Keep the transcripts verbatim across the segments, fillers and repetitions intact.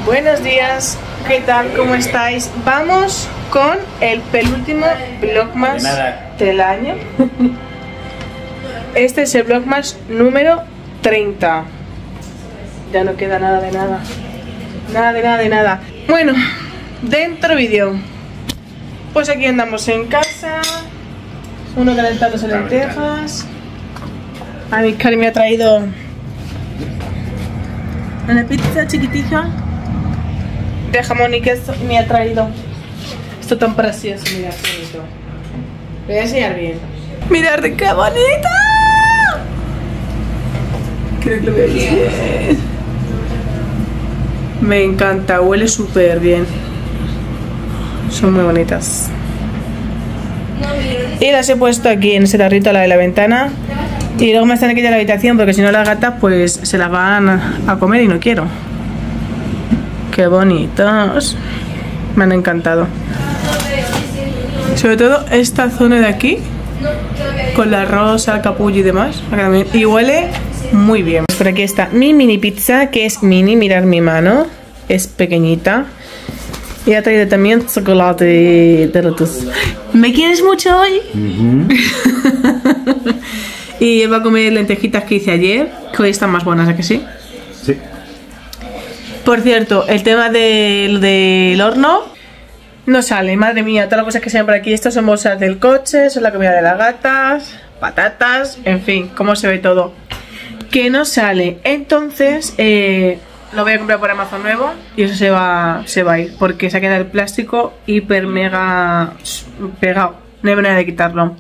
Buenos días, ¿qué tal? ¿Cómo estáis? Vamos con el penúltimo Vlogmas del año. Este es el Vlogmas número treinta. Ya no queda nada de nada. Nada de nada de nada. Bueno, dentro vídeo. Pues aquí andamos en casa. Uno calentándose lentejas. A mi Cari me ha traído una pizza chiquitija de jamón y queso. Me ha traído esto tan precioso. Mirad qué bonito. Voy a enseñar bien. Mirad qué bonito. Creo que lo veis bien. Me encanta, huele súper bien. Son muy bonitas. Y las he puesto aquí en ese tarrito a la de la ventana. Y luego me están aquí de la habitación porque si no las gatas pues se las van a comer y no quiero. Qué bonitos. Me han encantado. Sobre todo esta zona de aquí, con la rosa, el capullo y demás. Y huele muy bien. Por aquí está mi mini pizza, que es mini, mirad mi mano. Es pequeñita. Y ha traído también chocolate de Lotus. ¿Me quieres mucho hoy? Uh-huh. Y él va a comer lentejitas que hice ayer, que hoy están más buenas, ¿a que sí? Sí. Por cierto, el tema del, del horno no sale, madre mía, todas las cosas que se ven por aquí. Estas son bolsas del coche, son la comida de las gatas, patatas, en fin, cómo se ve todo. Que no sale, entonces eh, lo voy a comprar por Amazon nuevo y eso se va, se va a ir, porque se ha quedado el plástico hiper mega pegado, no hay manera de quitarlo.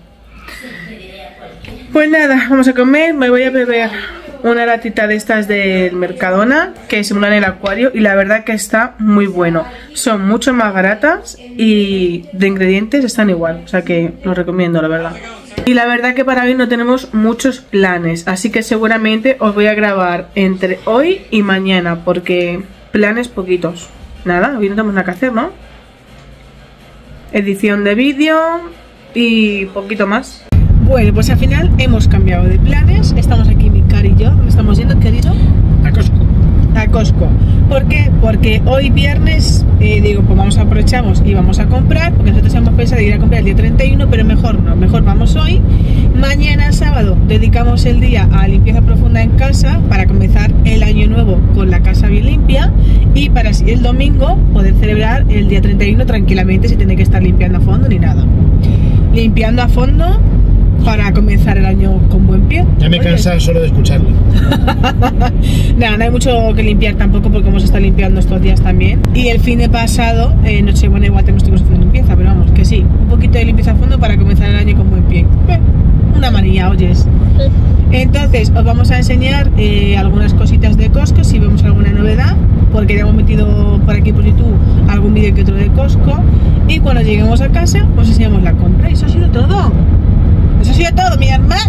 Pues nada, vamos a comer. Me voy a beber una latita de estas del Mercadona que simulan el acuario y la verdad que está muy bueno. Son mucho más baratas y de ingredientes están igual, o sea que lo recomiendo, la verdad. Y la verdad que para hoy no tenemos muchos planes, así que seguramente os voy a grabar entre hoy y mañana porque planes poquitos. Nada, hoy no tenemos nada que hacer, ¿no? Edición de vídeo y poquito más. Bueno, pues al final hemos cambiado de planes. Estamos aquí, mi Cari y yo. ¿Dónde estamos yendo, querido? A Costco. A Costco. ¿Por qué? Porque hoy viernes, eh, digo, pues vamos a aprovechamos y vamos a comprar. Porque nosotros hemos pensado ir a comprar el día treinta y uno, pero mejor no, mejor vamos hoy. Mañana sábado dedicamos el día a limpieza profunda en casa para comenzar el año nuevo con la casa bien limpia. Y para así el domingo poder celebrar el día treinta y uno tranquilamente sin tener que estar limpiando a fondo ni nada. Limpiando a fondo para comenzar el año con buen pie. Ya me cansan solo de escucharlo. Nada, no hay mucho que limpiar tampoco porque hemos estado limpiando estos días también. Y el fin de pasado, eh, Nochebuena igual tenemos que hacer limpieza, pero vamos, que sí, un poquito de limpieza a fondo para comenzar el año con buen pie. Eh, una manía, oyes. Entonces, os vamos a enseñar eh, algunas cositas de Costco, si vemos alguna novedad, porque ya hemos metido por aquí por YouTube algún vídeo que otro de Costco. Y cuando lleguemos a casa, os enseñamos la compra. Y eso ha sido todo. Eso ha sido todo, mi hermana.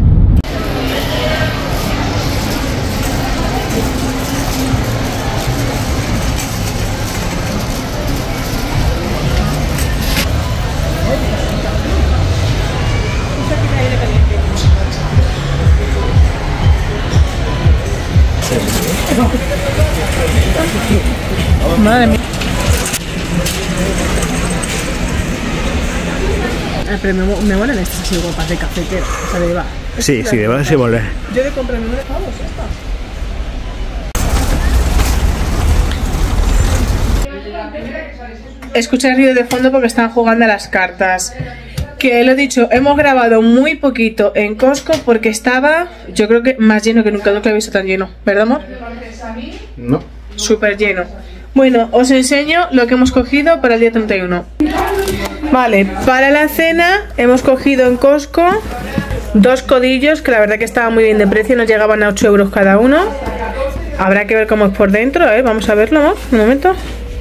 Madre mía. Pero me, me molan estas así guapas de cafetera, o sea, de va. Sí, sí, de va, sí mola. Yo de comprar nueve pavos, ya está. Escucha el ruido de fondo porque están jugando a las cartas. Que lo he dicho, hemos grabado muy poquito en Costco porque estaba, yo creo que más lleno que nunca, nunca he visto tan lleno, ¿verdad, amor? No. Súper lleno. Bueno, os enseño lo que hemos cogido para el día treinta y uno. Vale, para la cena hemos cogido en Costco dos codillos que la verdad que estaban muy bien de precio, nos llegaban a ocho euros cada uno. Habrá que ver cómo es por dentro, ¿eh? Vamos a verlo, ¿no? Un momento.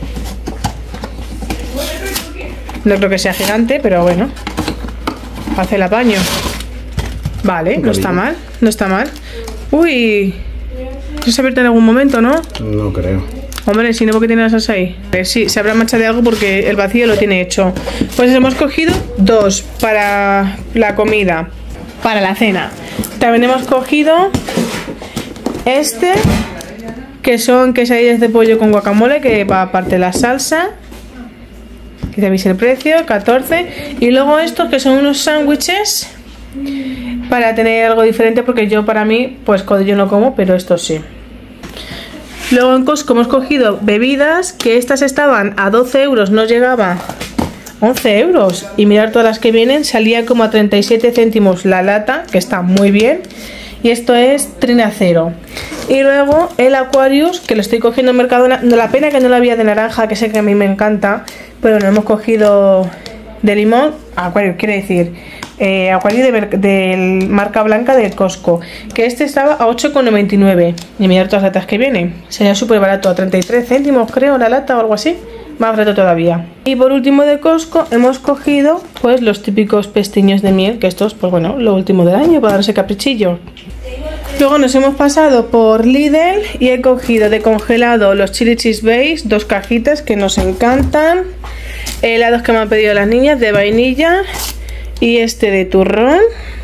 No creo que sea gigante, pero bueno, hace el apaño. Vale, no está mal, no está mal. Uy, ¿eso se ha abierto en algún momento, no? No creo. Hombre, si no, ¿por qué tiene la salsa ahí? Eh, sí, se habrá manchado de algo porque el vacío lo tiene hecho. Pues hemos cogido dos para la comida, para la cena. También hemos cogido este que son quesadillas de pollo con guacamole, que va aparte de la salsa. Aquí tenéis el precio, catorce. Y luego estos que son unos sándwiches para tener algo diferente, porque yo para mí, pues codillo no como, pero estos sí. Luego en Costco hemos cogido bebidas, que estas estaban a doce euros, no llegaba once euros. Y mirar todas las que vienen, salía como a treinta y siete céntimos la lata, que está muy bien. Y esto es Trinacero. Y luego el Aquarius, que lo estoy cogiendo en Mercadona. No, la pena que no lo había de naranja, que sé que a mí me encanta, pero no hemos cogido de limón. Aquarius, quiere decir eh, Aquarius de, de marca blanca del Costco, que este estaba a ocho con noventa y nueve. Y mirar todas las latas que vienen, sería súper barato, a treinta y tres céntimos creo la lata o algo así. Más barato todavía. Y por último de Costco hemos cogido pues los típicos pestiños de miel, que estos pues bueno, lo último del año para darse caprichillo. Luego nos hemos pasado por Lidl y he cogido de congelado los chili cheese base, dos cajitas que nos encantan. Helados que me han pedido las niñas de vainilla y este de turrón.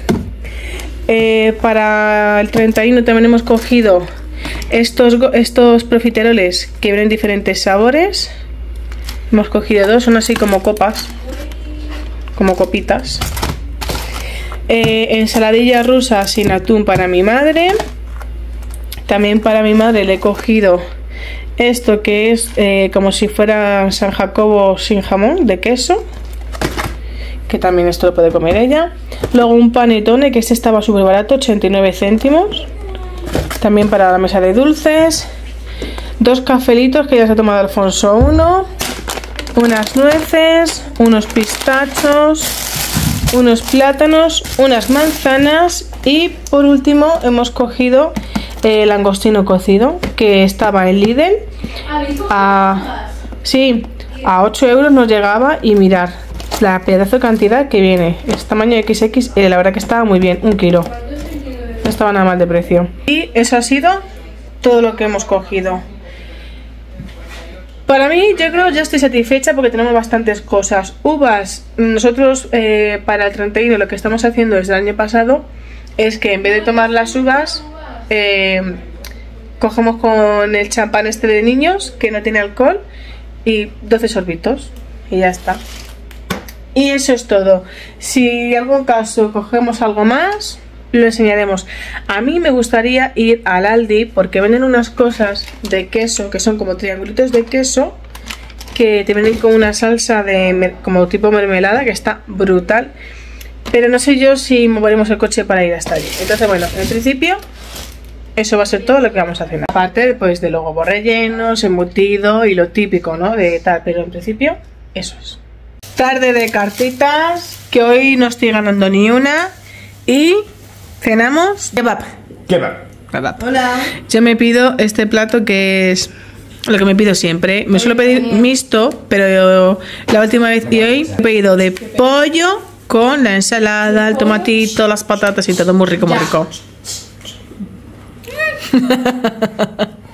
Eh, para el treinta y uno también hemos cogido estos, estos profiteroles que vienen diferentes sabores. Hemos cogido dos, son así como copas, como copitas. Eh, ensaladilla rusa sin atún para mi madre. También para mi madre le he cogido esto que es eh, como si fuera San Jacobo sin jamón, de queso, que también esto lo puede comer ella. Luego un panetone, que este estaba súper barato, ochenta y nueve céntimos. También para la mesa de dulces. Dos cafelitos que ya se ha tomado Alfonso uno. Unas nueces, unos pistachos, unos plátanos, unas manzanas y por último hemos cogido el langostino cocido, que estaba en Lidl a, sí, a ocho euros nos llegaba. Y mirar la pedazo de cantidad que viene, es tamaño equis equis ele, la verdad que estaba muy bien, un kilo, no estaba nada mal de precio. Y eso ha sido todo lo que hemos cogido. Para mí, yo creo ya estoy satisfecha porque tenemos bastantes cosas. Uvas, nosotros eh, para el treinta y uno lo que estamos haciendo desde el año pasado es que en vez de tomar las uvas, eh, cogemos con el champán este de niños que no tiene alcohol y doce sorbitos y ya está. Y eso es todo. Si en algún caso cogemos algo más, lo enseñaremos. A mí me gustaría ir al Aldi porque venden unas cosas de queso que son como triangulitos de queso que te vienen con una salsa de como tipo mermelada que está brutal, pero no sé yo si moveremos el coche para ir hasta allí. Entonces bueno, en principio eso va a ser todo lo que vamos a hacer, aparte pues de los huevos rellenos, embutido y lo típico, ¿no? De tal, pero en principio eso es. Tarde de cartitas, que hoy no estoy ganando ni una. Y cenamos kebab. Kebab. Kebab. Hola. Yo me pido este plato que es lo que me pido siempre. Me suelo pedir mixto, pero la última vez y hoy he pedido de pollo con la ensalada, el tomatito, las patatas y todo muy rico, muy rico.